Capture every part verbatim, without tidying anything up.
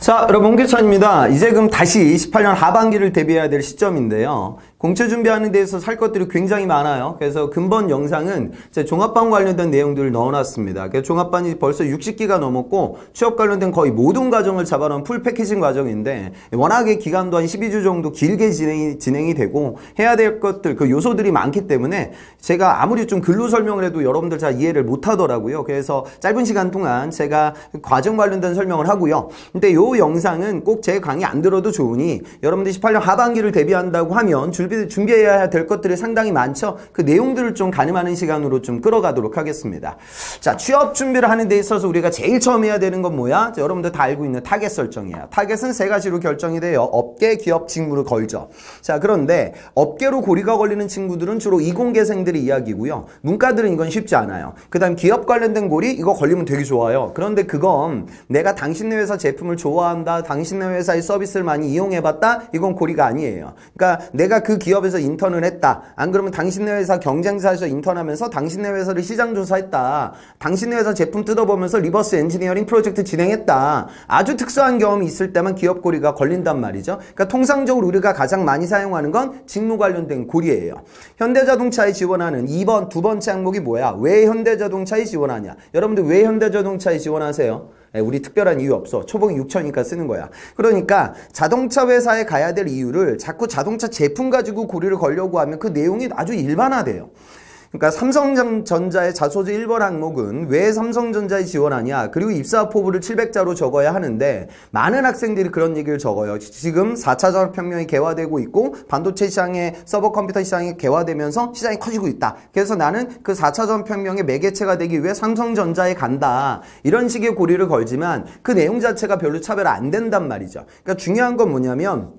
자, 여러분 홍계찬입니다. 이제 그럼 다시 십팔 년 하반기를 대비해야 될 시점인데요. 공채 준비하는 데에서 살 것들이 굉장히 많아요. 그래서 근본 영상은 제 종합반 관련된 내용들을 넣어놨습니다. 그래서 종합반이 벌써 육십 기가 넘었고 취업 관련된 거의 모든 과정을 잡아놓은 풀 패키징 과정인데 워낙에 기간도 한 십이 주 정도 길게 진행이, 진행이 되고 해야 될 것들, 그 요소들이 많기 때문에 제가 아무리 좀 글로 설명을 해도 여러분들 잘 이해를 못 하더라고요. 그래서 짧은 시간 동안 제가 과정 관련된 설명을 하고요. 근데 요 영상은 꼭 제 강의 안 들어도 좋으니 여러분들이 십팔 년 하반기를 대비한다고 하면 줄 준비해야 될 것들이 상당히 많죠. 그 내용들을 좀 가늠하는 시간으로 좀 끌어가도록 하겠습니다. 자, 취업 준비를 하는 데 있어서 우리가 제일 처음 해야 되는 건 뭐야? 자, 여러분들 다 알고 있는 타겟 설정이에요. 타겟은 세 가지로 결정이 돼요. 업계, 기업, 직무를 걸죠. 자, 그런데 업계로 고리가 걸리는 친구들은 주로 이공계생들의 이야기고요. 문과들은 이건 쉽지 않아요. 그 다음 기업 관련된 고리, 이거 걸리면 되게 좋아요. 그런데 그건 내가 당신네 회사 제품을 좋아한다, 당신네 회사의 서비스를 많이 이용해봤다, 이건 고리가 아니에요. 그러니까 내가 그 기업에서 인턴을 했다. 안 그러면 당신네 회사 경쟁사에서 인턴하면서 당신네 회사를 시장조사했다. 당신네 회사 제품 뜯어보면서 리버스 엔지니어링 프로젝트 진행했다. 아주 특수한 경험이 있을 때만 기업 고리가 걸린단 말이죠. 그러니까 통상적으로 우리가 가장 많이 사용하는 건 직무 관련된 고리예요. 현대자동차에 지원하는 이 번, 두 번째 항목이 뭐야? 왜 현대자동차에 지원하냐? 여러분들 왜 현대자동차에 지원하세요? 우리 특별한 이유 없어. 초봉이 육천이니까 쓰는 거야. 그러니까 자동차 회사에 가야 될 이유를 자꾸 자동차 제품 가지고 고리를 걸려고 하면 그 내용이 아주 일반화돼요. 그러니까 삼성전자의 자소지 일 번 항목은 왜 삼성전자에 지원하냐, 그리고 입사 포부를 칠백 자로 적어야 하는데 많은 학생들이 그런 얘기를 적어요. 지금 사 차 산업혁명이 개화되고 있고 반도체 시장에 서버 컴퓨터 시장이 개화되면서 시장이 커지고 있다. 그래서 나는 그 사 차 산업혁명의 매개체가 되기 위해 삼성전자에 간다. 이런 식의 고리를 걸지만 그 내용 자체가 별로 차별 안 된단 말이죠. 그러니까 중요한 건 뭐냐면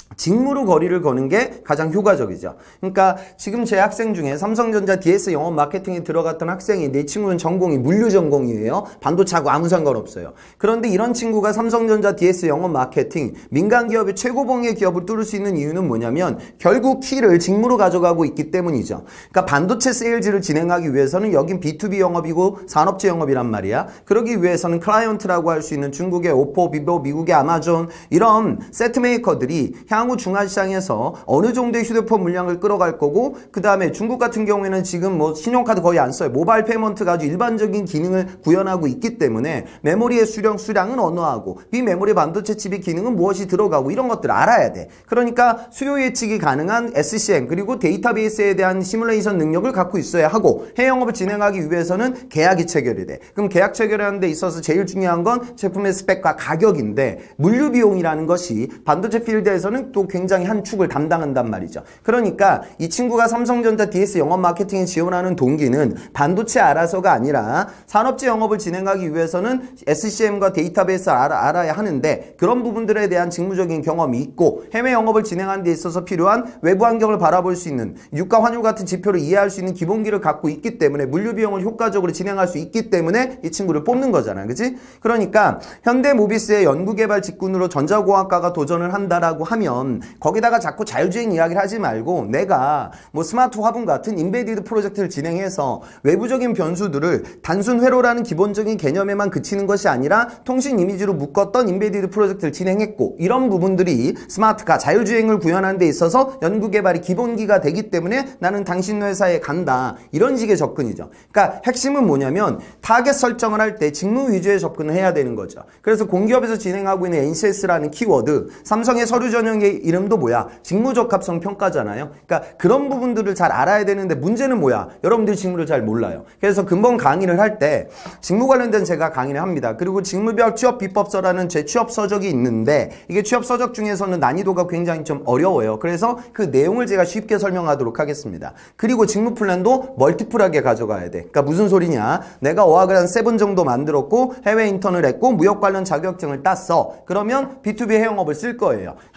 직무로 거리를 거는 게 가장 효과적이죠. 그러니까 지금 제 학생 중에 삼성전자 디에스 영업 마케팅에 들어갔던 학생이, 내 친구는 전공이 물류 전공이에요. 반도체하고 아무 상관없어요. 그런데 이런 친구가 삼성전자 디에스 영업 마케팅, 민간 기업의 최고봉의 기업을 뚫을 수 있는 이유는 뭐냐면 결국 키를 직무로 가져가고 있기 때문이죠. 그러니까 반도체 세일즈를 진행하기 위해서는 여긴 비투비 영업이고 산업재 영업이란 말이야. 그러기 위해서는 클라이언트라고 할 수 있는 중국의 오포, 비보, 미국의 아마존, 이런 세트 메이커들이 향후 중화시장에서 어느 정도의 휴대폰 물량을 끌어갈 거고, 그 다음에 중국 같은 경우에는 지금 뭐 신용카드 거의 안 써요. 모바일 페이먼트가 아주 일반적인 기능을 구현하고 있기 때문에 메모리의 수령, 수량은 언어하고 비메모리 반도체 칩의 기능은 무엇이 들어가고 이런 것들을 알아야 돼. 그러니까 수요 예측이 가능한 에스씨엠 그리고 데이터베이스에 대한 시뮬레이션 능력을 갖고 있어야 하고, 해외영업을 진행하기 위해서는 계약이 체결이 돼. 그럼 계약 체결하는 데 있어서 제일 중요한 건 제품의 스펙과 가격인데, 물류 비용이라는 것이 반도체 필드에서는 또 굉장히 한 축을 담당한단 말이죠. 그러니까 이 친구가 삼성전자 디에스 영업 마케팅에 지원하는 동기는 반도체 알아서가 아니라 산업재 영업을 진행하기 위해서는 에스씨엠과 데이터베이스를 알아, 알아야 하는데, 그런 부분들에 대한 직무적인 경험이 있고 해외 영업을 진행하는 데 있어서 필요한 외부 환경을 바라볼 수 있는 유가 환율 같은 지표를 이해할 수 있는 기본기를 갖고 있기 때문에 물류 비용을 효과적으로 진행할 수 있기 때문에 이 친구를 뽑는 거잖아. 그치? 그러니까 현대모비스의 연구개발 직군으로 전자공학과가 도전을 한다라고 하면 거기다가 자꾸 자율주행 이야기를 하지 말고 내가 뭐 스마트 화분 같은 인베디드 프로젝트를 진행해서 외부적인 변수들을 단순 회로라는 기본적인 개념에만 그치는 것이 아니라 통신 이미지로 묶었던 인베디드 프로젝트를 진행했고, 이런 부분들이 스마트카, 자율주행을 구현하는 데 있어서 연구개발이 기본기가 되기 때문에 나는 당신 회사에 간다. 이런 식의 접근이죠. 그러니까 핵심은 뭐냐면 타겟 설정을 할 때 직무 위주의 접근을 해야 되는 거죠. 그래서 공기업에서 진행하고 있는 엔씨에스라는 키워드, 삼성의 서류 전형의 이름도 뭐야? 직무적합성 평가잖아요. 그러니까 그런 부분들을 잘 알아야 되는데 문제는 뭐야? 여러분들이 직무를 잘 몰라요. 그래서 근본 강의를 할 때 직무 관련된 제가 강의를 합니다. 그리고 직무별 취업 비법서라는 제 취업 서적이 있는데, 이게 취업 서적 중에서는 난이도가 굉장히 좀 어려워요. 그래서 그 내용을 제가 쉽게 설명하도록 하겠습니다. 그리고 직무 플랜도 멀티플하게 가져가야 돼. 그러니까 무슨 소리냐? 내가 어학을 한 세 번 정도 만들었고 해외 인턴을 했고 무역 관련 자격증을 땄어. 그러면 비투비 해영업을 쓸 거예요. 하지만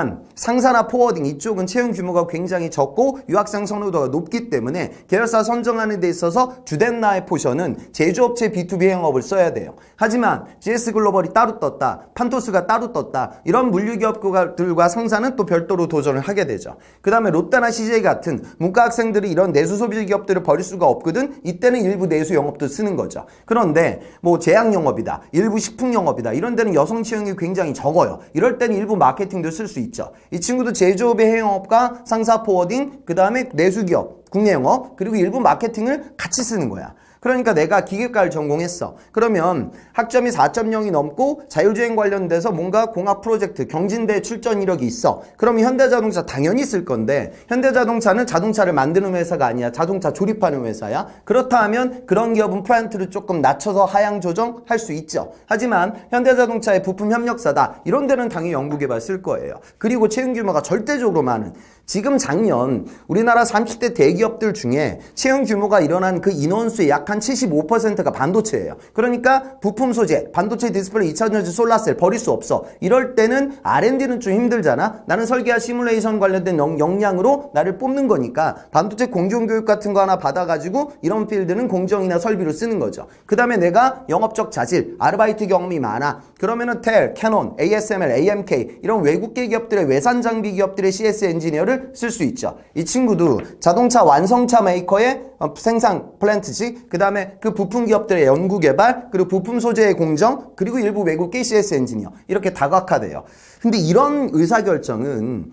하지만 상사나 포워딩 이쪽은 채용 규모가 굉장히 적고 유학생 선호도가 높기 때문에 계열사 선정하는 데 있어서 주된 나의 포션은 제조업체 비투비 행업을 써야 돼요. 하지만 지에스글로벌이 따로 떴다, 판토스가 따로 떴다, 이런 물류기업들과 상사는 또 별도로 도전을 하게 되죠. 그 다음에 롯데나 씨제이 같은 문과학생들이 이런 내수 소비 기업들을 버릴 수가 없거든. 이때는 일부 내수 영업도 쓰는 거죠. 그런데 뭐 제약 영업이다, 일부 식품 영업이다, 이런 데는 여성 채용이 굉장히 적어요. 이럴 때는 일부 마케팅도 쓸 수 있죠. 이 친구도 제조업의 해영업과 상사 포워딩, 그 다음에 내수기업, 국내 영업, 그리고 일부 마케팅을 같이 쓰는 거야. 그러니까 내가 기계과를 전공했어. 그러면 학점이 사 점 영이 넘고 자율주행 관련돼서 뭔가 공학 프로젝트, 경진대 출전 이력이 있어. 그러면 현대자동차 당연히 쓸 건데, 현대자동차는 자동차를 만드는 회사가 아니야. 자동차 조립하는 회사야. 그렇다 하면 그런 기업은 플랜트를 조금 낮춰서 하향 조정할 수 있죠. 하지만 현대자동차의 부품 협력사다, 이런 데는 당연히 연구개발 쓸 거예요. 그리고 채용 규모가 절대적으로 많은, 지금 작년 우리나라 삼십 대 대기업들 중에 채용 규모가 일어난 그 인원수의 약 한 칠십오 퍼센트가 반도체예요. 그러니까 부품 소재, 반도체 디스플레이, 이차전지, 솔라셀 버릴 수 없어. 이럴 때는 알 앤 디는 좀 힘들잖아. 나는 설계와 시뮬레이션 관련된 영, 역량으로 나를 뽑는 거니까 반도체 공정교육 같은 거 하나 받아가지고 이런 필드는 공정이나 설비로 쓰는 거죠. 그 다음에 내가 영업적 자질, 아르바이트 경험이 많아. 그러면은 텔, 캐논, 에이에스엠엘, 에이엠케이 이런 외국계 기업들의 외산 장비 기업들의 씨에스 엔지니어를 쓸 수 있죠. 이 친구도 자동차 완성차 메이커의 생산 플랜트지, 그 다음에 그 부품 기업들의 연구개발, 그리고 부품 소재의 공정, 그리고 일부 외국계 씨에스 엔지니어, 이렇게 다각화돼요. 근데 이런 의사결정은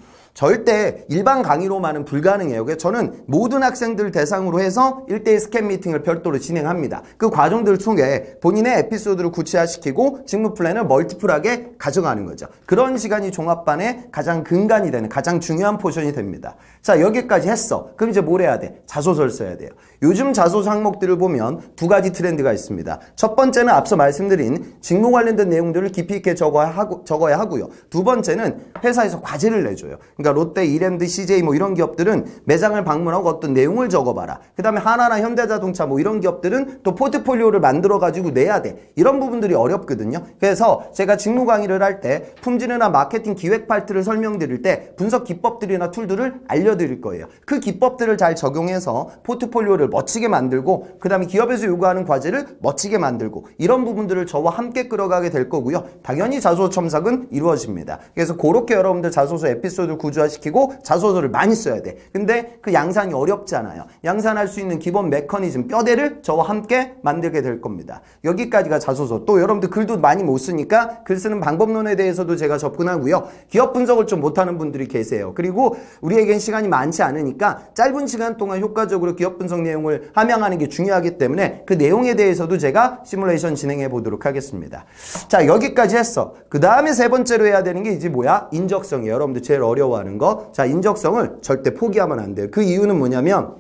절대 일반 강의로만은 불가능해요. 그래서 저는 모든 학생들 대상으로 해서 일 대일 스캔 미팅을 별도로 진행합니다. 그 과정들을 통해 본인의 에피소드를 구체화시키고 직무 플랜을 멀티플하게 가져가는 거죠. 그런 시간이 종합반의 가장 근간이 되는, 가장 중요한 포션이 됩니다. 자, 여기까지 했어. 그럼 이제 뭘 해야 돼? 자소서를 써야 돼요. 요즘 자소서 항목들을 보면 두 가지 트렌드가 있습니다. 첫 번째는 앞서 말씀드린 직무 관련된 내용들을 깊이 있게 적어야, 하고, 적어야 하고요. 두 번째는 회사에서 과제를 내줘요. 그러니까 롯데, 이랜드, 씨제이 뭐 이런 기업들은 매장을 방문하고 어떤 내용을 적어봐라. 그 다음에 하나나 현대자동차 뭐 이런 기업들은 또 포트폴리오를 만들어가지고 내야 돼. 이런 부분들이 어렵거든요. 그래서 제가 직무 강의를 할 때 품질이나 마케팅 기획 파트를 설명드릴 때 분석 기법들이나 툴들을 알려드릴 거예요. 그 기법들을 잘 적용해서 포트폴리오를 멋지게 만들고, 그 다음에 기업에서 요구하는 과제를 멋지게 만들고, 이런 부분들을 저와 함께 끌어가게 될 거고요. 당연히 자소서 첨삭은 이루어집니다. 그래서 그렇게 여러분들 자소서 에피소드 구조화시키고 자소서를 많이 써야 돼. 근데 그 양산이 어렵잖아요. 양산할 수 있는 기본 메커니즘, 뼈대를 저와 함께 만들게 될 겁니다. 여기까지가 자소서. 또 여러분들 글도 많이 못 쓰니까 글 쓰는 방법론에 대해서도 제가 접근하고요. 기업 분석을 좀 못하는 분들이 계세요. 그리고 우리에겐 시간이 많지 않으니까 짧은 시간 동안 효과적으로 기업 분석 내용을 함양하는 게 중요하기 때문에 그 내용에 대해서도 제가 시뮬레이션 진행해 보도록 하겠습니다. 자, 여기까지 했어. 그 다음에 세 번째로 해야 되는 게 이제 뭐야? 인적성이에요. 여러분들 제일 어려워하는 거. 자, 인적성을 절대 포기하면 안 돼요. 그 이유는 뭐냐면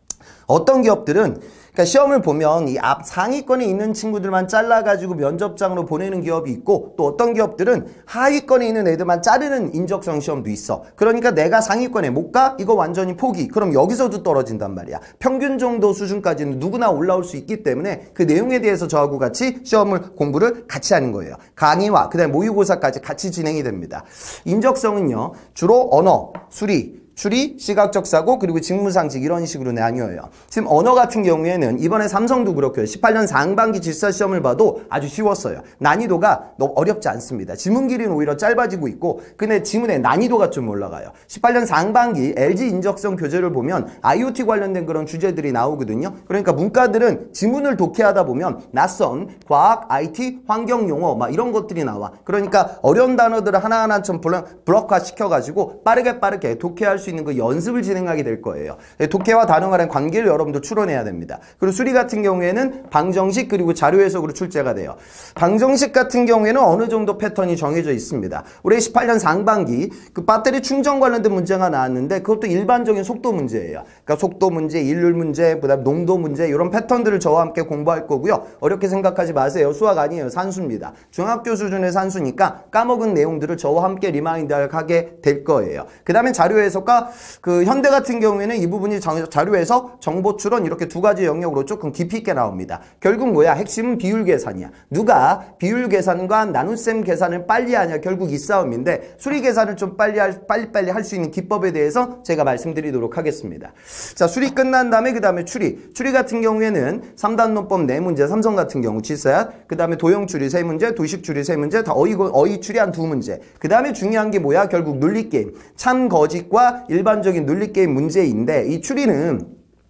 어떤 기업들은, 그러니까 시험을 보면 이 앞 상위권에 있는 친구들만 잘라가지고 면접장으로 보내는 기업이 있고, 또 어떤 기업들은 하위권에 있는 애들만 자르는 인적성 시험도 있어. 그러니까 내가 상위권에 못 가? 이거 완전히 포기. 그럼 여기서도 떨어진단 말이야. 평균 정도 수준까지는 누구나 올라올 수 있기 때문에 그 내용에 대해서 저하고 같이 시험을 공부를 같이 하는 거예요. 강의와 그 다음에 모의고사까지 같이 진행이 됩니다. 인적성은요, 주로 언어, 수리, 추리, 시각적 사고, 그리고 직무상식, 이런 식으로 나뉘어요. 지금 언어 같은 경우에는 이번에 삼성도 그렇고요. 십팔 년 상반기 질사시험을 봐도 아주 쉬웠어요. 난이도가 너무 어렵지 않습니다. 지문 길이는 오히려 짧아지고 있고, 근데 지문의 난이도가 좀 올라가요. 십팔 년 상반기 엘지 인적성 교재를 보면 아이오티 관련된 그런 주제들이 나오거든요. 그러니까 문과들은 지문을 독해하다 보면 낯선 과학, 아이티, 환경용어 막 이런 것들이 나와. 그러니까 어려운 단어들을 하나하나 좀 블록화 시켜가지고 빠르게 빠르게 독해할 수 있는 그 연습을 진행하게 될 거예요. 독해와 단어 간의 관계를 여러분도 추론해야 됩니다. 그리고 수리 같은 경우에는 방정식 그리고 자료 해석으로 출제가 돼요. 방정식 같은 경우에는 어느 정도 패턴이 정해져 있습니다. 올해 십팔 년 상반기 그 배터리 충전 관련된 문제가 나왔는데 그것도 일반적인 속도 문제예요. 그러니까 속도 문제, 일률 문제, 그다음 농도 문제, 이런 패턴들을 저와 함께 공부할 거고요. 어렵게 생각하지 마세요. 수학 아니에요. 산수입니다. 중학교 수준의 산수니까 까먹은 내용들을 저와 함께 리마인드하게 될 거예요. 그 다음에 자료 해석과 제가 그 현대 같은 경우에는 이 부분이 자료에서 정보 추론 이렇게 두 가지 영역으로 조금 깊이 있게 나옵니다. 결국 뭐야? 핵심은 비율 계산이야. 누가 비율 계산과 나눗셈 계산을 빨리 하냐, 결국 이 싸움인데 수리 계산을 좀 빨리 할, 빨리빨리 할 수 있는 기법에 대해서 제가 말씀드리도록 하겠습니다. 자, 수리 끝난 다음에 그 다음에 추리. 추리 같은 경우에는 삼 단 논법 네 문제, 삼성 같은 경우 지읒, 그 다음에 도형 추리 세 문제, 도식 추리 세 문제, 다 어이, 어이 추리 한 두 문제. 그 다음에 중요한 게 뭐야? 결국 논리게임. 참 거짓과 일반적인 논리게임 문제인데 이 추리는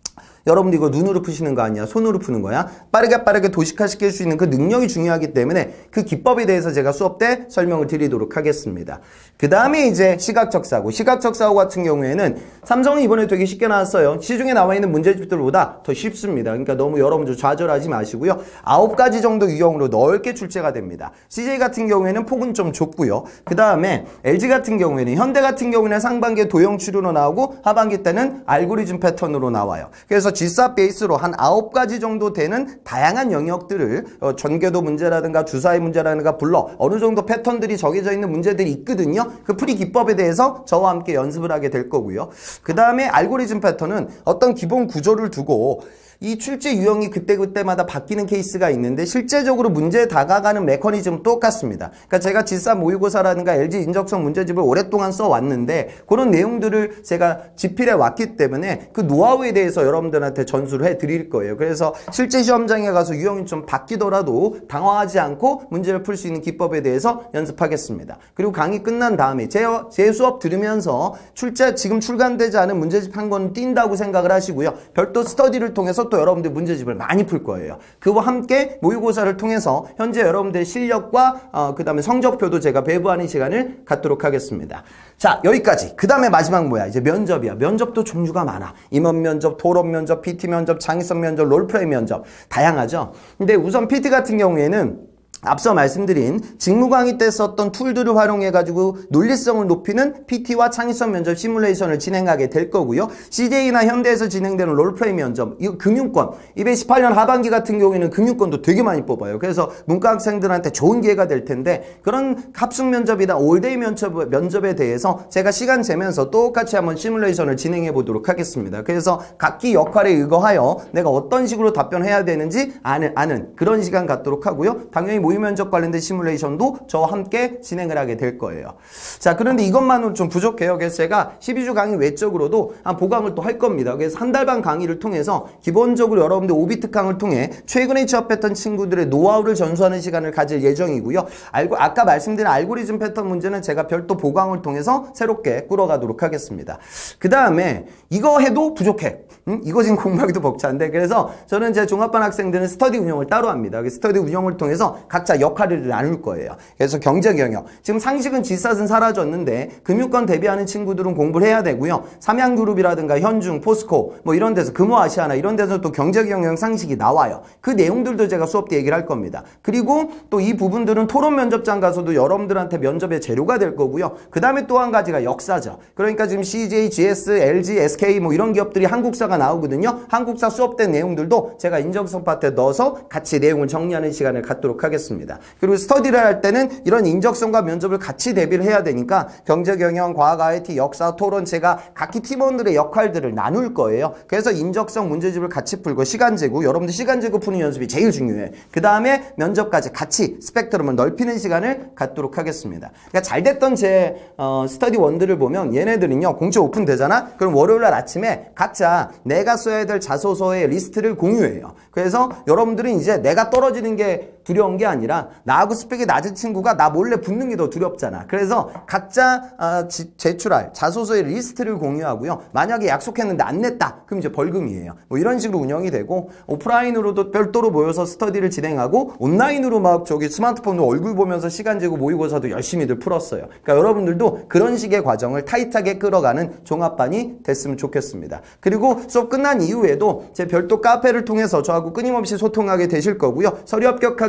여러분들 이거 눈으로 푸시는 거 아니야? 손으로 푸는 거야? 빠르게 빠르게 도식화시킬 수 있는 그 능력이 중요하기 때문에 그 기법에 대해서 제가 수업 때 설명을 드리도록 하겠습니다. 그 다음에 이제 시각적 사고. 시각적 사고 같은 경우에는 삼성은 이번에 되게 쉽게 나왔어요. 시중에 나와 있는 문제집들보다 더 쉽습니다. 그러니까 너무 여러분들 좌절하지 마시고요. 아홉 가지 정도 유형으로 넓게 출제가 됩니다. 씨제이 같은 경우에는 폭은 좀 좁고요. 그 다음에 엘지 같은 경우에는, 현대 같은 경우에는 상반기에 도형 추리로 나오고 하반기 때는 알고리즘 패턴으로 나와요. 그래서 지읒 베이스로 한 아홉 가지 정도 되는 다양한 영역들을 어, 전개도 문제라든가 주사위 문제라든가 불러 어느 정도 패턴들이 정해져 있는 문제들이 있거든요. 그 풀이 기법에 대해서 저와 함께 연습을 하게 될 거고요. 그 다음에 알고리즘 패턴은 어떤 기본 구조를 두고 이 출제 유형이 그때그때마다 바뀌는 케이스가 있는데 실제적으로 문제에 다가가는 메커니즘은 똑같습니다. 그러니까 제가 지읒 모의고사라든가 엘지 인적성 문제집을 오랫동안 써왔는데 그런 내용들을 제가 집필해 왔기 때문에 그 노하우에 대해서 여러분들한테 전수를 해드릴 거예요. 그래서 실제 시험장에 가서 유형이 좀 바뀌더라도 당황하지 않고 문제를 풀 수 있는 기법에 대해서 연습하겠습니다. 그리고 강의 끝난 다음에 제, 제 수업 들으면서 출제 지금 출간되지 않은 문제집 한 권 띈다고 생각을 하시고요. 별도 스터디를 통해서 또 여러분들 문제집을 많이 풀 거예요. 그와 함께 모의고사를 통해서 현재 여러분들의 실력과 어, 그 다음에 성적표도 제가 배부하는 시간을 갖도록 하겠습니다. 자, 여기까지. 그 다음에 마지막 뭐야? 이제 면접이야. 면접도 종류가 많아. 임원 면접, 토론 면접, 피티 면접, 창의성 면접, 롤플레이 면접. 다양하죠. 근데 우선 피티 같은 경우에는 앞서 말씀드린 직무 강의 때 썼던 툴들을 활용해가지고 논리성을 높이는 피티와 창의성 면접 시뮬레이션을 진행하게 될 거고요. 씨제이나 현대에서 진행되는 롤플레이 면접, 이거 금융권, 이천십팔 년 하반기 같은 경우에는 금융권도 되게 많이 뽑아요. 그래서 문과 학생들한테 좋은 기회가 될 텐데 그런 합숙 면접이나 올데이 면접, 면접에 대해서 제가 시간 재면서 똑같이 한번 시뮬레이션을 진행해 보도록 하겠습니다. 그래서 각기 역할에 의거하여 내가 어떤 식으로 답변해야 되는지 아는, 아는 그런 시간 갖도록 하고요. 당연히 모의 면접 관련된 시뮬레이션도 저와 함께 진행을 하게 될 거예요. 자, 그런데 이것만으로 좀 부족해요. 그래서 제가 십이 주 강의 외적으로도 한 보강을 또 할 겁니다. 그래서 한 달 반 강의를 통해서 기본적으로 여러분들 오비 특강을 통해 최근에 취업했던 친구들의 노하우를 전수하는 시간을 가질 예정이고요. 알고, 아까 말씀드린 알고리즘 패턴 문제는 제가 별도 보강을 통해서 새롭게 꾸려가도록 하겠습니다. 그 다음에 이거 해도 부족해. 음? 이거 지금 공부하기도 벅찬데 그래서 저는 제 종합반 학생들은 스터디 운영을 따로 합니다. 스터디 운영을 통해서 각자 역할을 나눌 거예요. 그래서 경제 경영. 지금 상식은 지읒은 사라졌는데 금융권 대비하는 친구들은 공부를 해야 되고요. 삼양그룹이라든가 현중, 포스코 뭐 이런 데서 금호아시아나 이런 데서 또 경제 경영 상식이 나와요. 그 내용들도 제가 수업 때 얘기를 할 겁니다. 그리고 또 이 부분들은 토론 면접장 가서도 여러분들한테 면접의 재료가 될 거고요. 그 다음에 또 한 가지가 역사죠. 그러니까 지금 씨제이, 지에스, 엘지, 에스케이 뭐 이런 기업들이 한국사가 나오거든요. 한국사 수업 때 내용들도 제가 인적성 파트에 넣어서 같이 내용을 정리하는 시간을 갖도록 하겠습니다. 그리고 스터디를 할 때는 이런 인적성과 면접을 같이 대비를 해야 되니까 경제경영, 과학, 아이티, 역사, 토론 제가 각기 팀원들의 역할들을 나눌 거예요. 그래서 인적성 문제집을 같이 풀고 시간 재고 여러분들 시간 재고 푸는 연습이 제일 중요해요. 그 다음에 면접까지 같이 스펙트럼을 넓히는 시간을 갖도록 하겠습니다. 그러니까 잘 됐던 제 어, 스터디 원들을 보면 얘네들은요 공채 오픈되잖아? 그럼 월요일날 아침에 각자 내가 써야 될 자소서의 리스트를 공유해요. 그래서 여러분들은 이제 내가 떨어지는 게 두려운 게 아니라 나하고 스펙이 낮은 친구가 나 몰래 붙는 게 더 두렵잖아. 그래서 각자 어, 지, 제출할 자소서의 리스트를 공유하고요. 만약에 약속했는데 안 냈다. 그럼 이제 벌금이에요. 뭐 이런 식으로 운영이 되고 오프라인으로도 별도로 모여서 스터디를 진행하고 온라인으로 막 저기 스마트폰으로 얼굴 보면서 시간 재고 모의고사도 열심히들 풀었어요. 그러니까 여러분들도 그런 식의 과정을 타이트하게 끌어가는 종합반이 됐으면 좋겠습니다. 그리고 수업 끝난 이후에도 제 별도 카페를 통해서 저하고 끊임없이 소통하게 되실 거고요. 서류 합격하게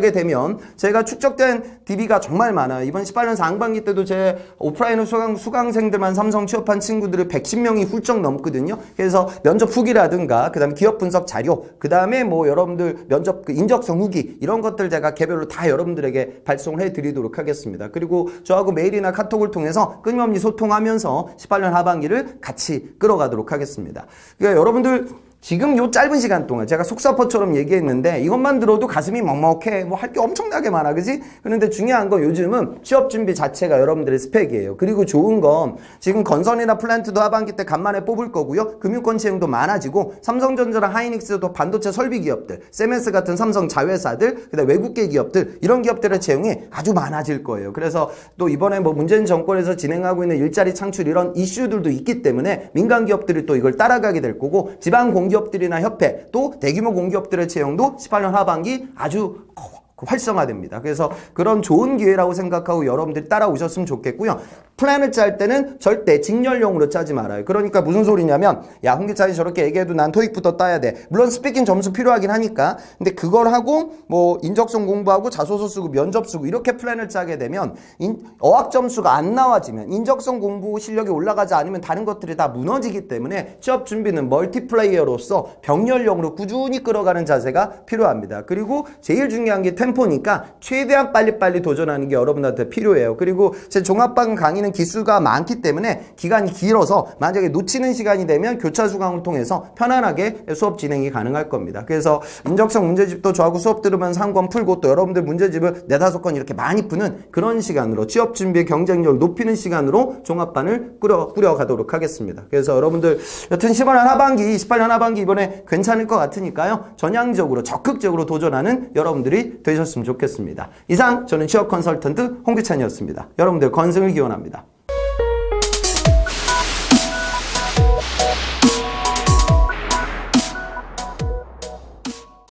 하게 되면 제가 축적된 디비가 정말 많아요. 이번 십팔 년 상반기 때도 제 오프라인 수강, 수강생들만 삼성 취업한 친구들이 백십 명이 훌쩍 넘거든요. 그래서 면접 후기라든가 그 다음에 기업 분석 자료, 그 다음에 뭐 여러분들 면접 그 인적성 후기 이런 것들 제가 개별로 다 여러분들에게 발송을 해드리도록 하겠습니다. 그리고 저하고 메일이나 카톡을 통해서 끊임없이 소통하면서 십팔 년 하반기를 같이 끌어가도록 하겠습니다. 그러니까 여러분들 지금 요 짧은 시간 동안 제가 속사포처럼 얘기했는데 이것만 들어도 가슴이 먹먹해. 뭐 할 게 엄청나게 많아. 그지? 그런데 중요한 건 요즘은 취업 준비 자체가 여러분들의 스펙이에요. 그리고 좋은 건 지금 건설이나 플랜트도 하반기 때 간만에 뽑을 거고요. 금융권 채용도 많아지고 삼성전자랑 하이닉스도 반도체 설비 기업들, 쌤에스 같은 삼성 자회사들, 그다음에 외국계 기업들 이런 기업들의 채용이 아주 많아질 거예요. 그래서 또 이번에 뭐 문재인 정권에서 진행하고 있는 일자리 창출 이런 이슈들도 있기 때문에 민간 기업들이 또 이걸 따라가게 될 거고 지방 공 기업들이나 협회 또 대규모 공기업들의 채용도 십팔 년 하반기 아주 활성화됩니다. 그래서 그런 좋은 기회라고 생각하고 여러분들이 따라오셨으면 좋겠고요. 플랜을 짤 때는 절대 직렬용으로 짜지 말아요. 그러니까 무슨 소리냐면 야 홍기찬이 저렇게 얘기해도 난 토익부터 따야 돼. 물론 스피킹 점수 필요하긴 하니까. 근데 그걸 하고 뭐 인적성 공부하고 자소서 쓰고 면접 쓰고 이렇게 플랜을 짜게 되면 인, 어학 점수가 안 나와지면 인적성 공부 실력이 올라가지 않으면 다른 것들이 다 무너지기 때문에 취업 준비는 멀티플레이어로서 병렬용으로 꾸준히 끌어가는 자세가 필요합니다. 그리고 제일 중요한 게 템포니까 최대한 빨리빨리 도전하는 게 여러분한테 필요해요. 그리고 제 종합반 강의는 기수가 많기 때문에 기간이 길어서 만약에 놓치는 시간이 되면 교차 수강을 통해서 편안하게 수업 진행이 가능할 겁니다. 그래서 인적성 문제집도 저하고 수업 들으면서 한 권 풀고 또 여러분들 문제집을 네다섯 권 이렇게 많이 푸는 그런 시간으로 취업 준비의 경쟁력을 높이는 시간으로 종합반을 꾸려, 꾸려가도록 하겠습니다. 그래서 여러분들 여튼 십팔 년 하반기, 십팔 년 하반기 이번에 괜찮을 것 같으니까요. 전향적으로 적극적으로 도전하는 여러분들이 되셨으면 좋겠습니다. 이상 저는 취업 컨설턴트 홍규찬이었습니다. 여러분들 건승을 기원합니다.